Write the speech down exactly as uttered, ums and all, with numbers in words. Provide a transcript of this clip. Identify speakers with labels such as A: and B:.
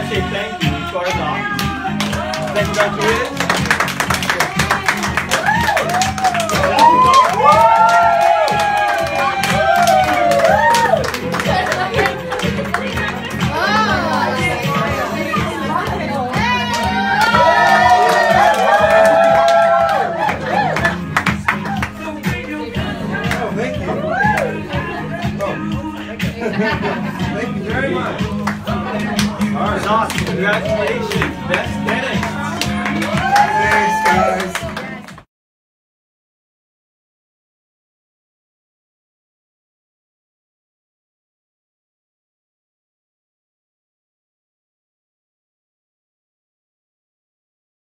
A: to say thank you. You started off. Thank you, Doctor Thank you very much. All right, awesome. Congratulations. Best tennis.